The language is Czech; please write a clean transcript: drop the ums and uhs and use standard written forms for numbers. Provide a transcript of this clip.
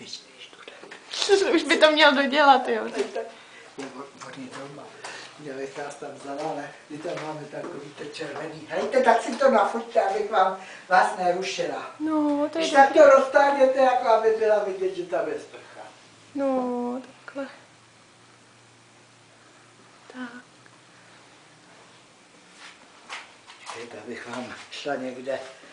Myslíš tuhle? Už by to měl dodělat, jo. On je doma. Měli nás tam vzala, ale my tam máme takový to červený. Hejte, tak si to nafoťte, abych vás nerušila. No, to je když tak to roztáhněte, jako aby byla vidět, že tam je sprcha. No, takhle. Tak. Čekejte, abych vám šla někde